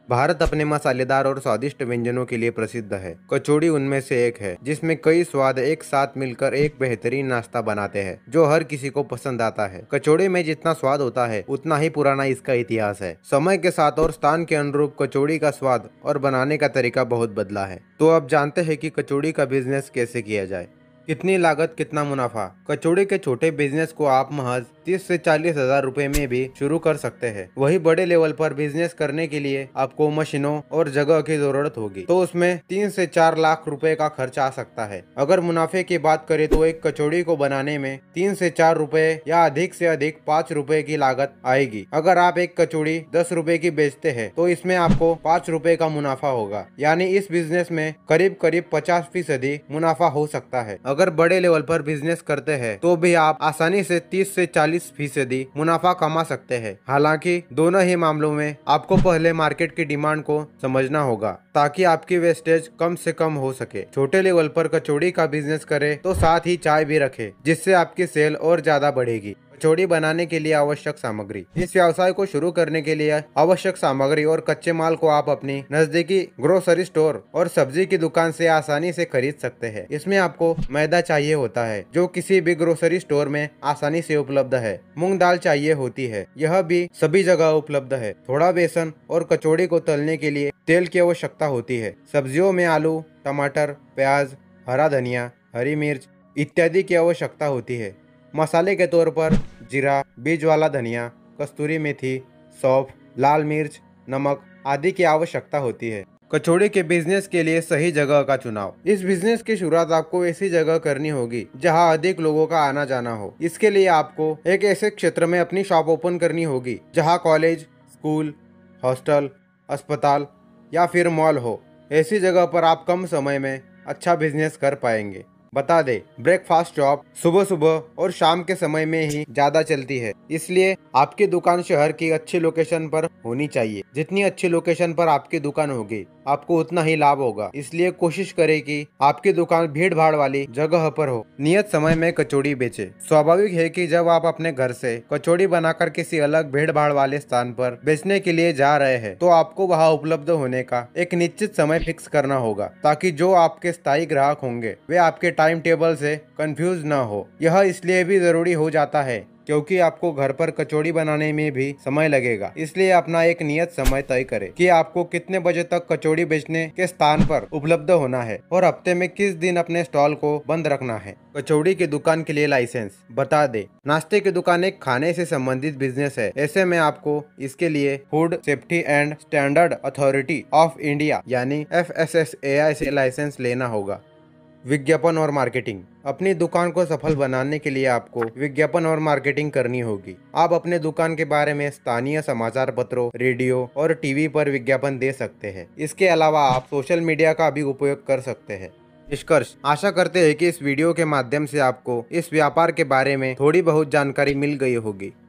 भारत अपने मसालेदार और स्वादिष्ट व्यंजनों के लिए प्रसिद्ध है। कचौड़ी उनमें से एक है, जिसमें कई स्वाद एक साथ मिलकर एक बेहतरीन नाश्ता बनाते हैं, जो हर किसी को पसंद आता है। कचौड़ी में जितना स्वाद होता है, उतना ही पुराना इसका इतिहास है। समय के साथ और स्थान के अनुरूप कचौड़ी का स्वाद और बनाने का तरीका बहुत बदला है। तो अब जानते हैं कि कचौड़ी का बिजनेस कैसे किया जाए। कितनी लागत, कितना मुनाफा। कचौड़ी के छोटे बिजनेस को आप महज 30 से 40 हजार रुपए में भी शुरू कर सकते हैं। वही बड़े लेवल पर बिजनेस करने के लिए आपको मशीनों और जगह की जरूरत होगी, तो उसमें 3 से 4 लाख रुपए का खर्च आ सकता है। अगर मुनाफे की बात करें तो एक कचौड़ी को बनाने में 3 से 4 रुपए या अधिक से अधिक 5 रुपए की लागत आएगी। अगर आप एक कचौड़ी 10 रुपए की बेचते हैं तो इसमें आपको 5 रुपए का मुनाफा होगा, यानी इस बिजनेस में करीब करीब 50% मुनाफा हो सकता है। अगर बड़े लेवल पर बिजनेस करते हैं तो भी आप आसानी से 30 से 40% मुनाफा कमा सकते हैं। हालांकि दोनों ही मामलों में आपको पहले मार्केट की डिमांड को समझना होगा, ताकि आपकी वेस्टेज कम से कम हो सके। छोटे लेवल पर कचौड़ी का बिजनेस करें तो साथ ही चाय भी रखें, जिससे आपकी सेल और ज्यादा बढ़ेगी। कचौड़ी बनाने के लिए आवश्यक सामग्री। इस व्यवसाय को शुरू करने के लिए आवश्यक सामग्री और कच्चे माल को आप अपनी नजदीकी ग्रोसरी स्टोर और सब्जी की दुकान से आसानी से खरीद सकते हैं। इसमें आपको मैदा चाहिए होता है, जो किसी भी ग्रोसरी स्टोर में आसानी से उपलब्ध है। मूंग दाल चाहिए होती है, यह भी सभी जगह उपलब्ध है। थोड़ा बेसन और कचौड़ी को तलने के लिए तेल की आवश्यकता होती है। सब्जियों में आलू, टमाटर, प्याज, हरा धनिया, हरी मिर्च इत्यादि की आवश्यकता होती है। मसाले के तौर पर जीरा, बीज वाला धनिया, कस्तूरी मेथी, सौंफ, लाल मिर्च, नमक आदि की आवश्यकता होती है। कचौड़ी के बिजनेस के लिए सही जगह का चुनाव। इस बिजनेस की शुरुआत आपको ऐसी जगह करनी होगी जहां अधिक लोगों का आना जाना हो। इसके लिए आपको एक ऐसे क्षेत्र में अपनी शॉप ओपन करनी होगी जहां कॉलेज, स्कूल, हॉस्टल, अस्पताल या फिर मॉल हो। ऐसी जगह पर आप कम समय में अच्छा बिजनेस कर पाएंगे। बता दे, ब्रेकफास्ट शॉप सुबह सुबह और शाम के समय में ही ज्यादा चलती है, इसलिए आपकी दुकान शहर की अच्छी लोकेशन पर होनी चाहिए। जितनी अच्छी लोकेशन पर आपकी दुकान होगी, आपको उतना ही लाभ होगा। इसलिए कोशिश करें कि आपकी दुकान भीड़ भाड़ वाली जगह पर हो। नियत समय में कचौड़ी बेचे। स्वाभाविक है कि जब आप अपने घर से कचौड़ी बनाकर किसी अलग भीड़ भाड़ वाले स्थान पर बेचने के लिए जा रहे हैं, तो आपको वहां उपलब्ध होने का एक निश्चित समय फिक्स करना होगा, ताकि जो आपके स्थायी ग्राहक होंगे वे आपके टाइम टेबल से कंफ्यूज न हो। यह इसलिए भी जरूरी हो जाता है क्योंकि आपको घर पर कचौड़ी बनाने में भी समय लगेगा। इसलिए अपना एक नियत समय तय करें कि आपको कितने बजे तक कचौड़ी बेचने के स्थान पर उपलब्ध होना है और हफ्ते में किस दिन अपने स्टॉल को बंद रखना है। कचौड़ी की दुकान के लिए लाइसेंस। बता दे, नाश्ते की दुकान एक खाने से संबंधित बिजनेस है। ऐसे में आपको इसके लिए food safety and standard authority of India यानी FSSAI से लाइसेंस लेना होगा। विज्ञापन और मार्केटिंग। अपनी दुकान को सफल बनाने के लिए आपको विज्ञापन और मार्केटिंग करनी होगी। आप अपने दुकान के बारे में स्थानीय समाचार पत्रों, रेडियो और टीवी पर विज्ञापन दे सकते हैं। इसके अलावा आप सोशल मीडिया का भी उपयोग कर सकते हैं। निष्कर्ष, आशा करते हैं कि इस वीडियो के माध्यम से आपको इस व्यापार के बारे में थोड़ी बहुत जानकारी मिल गई होगी।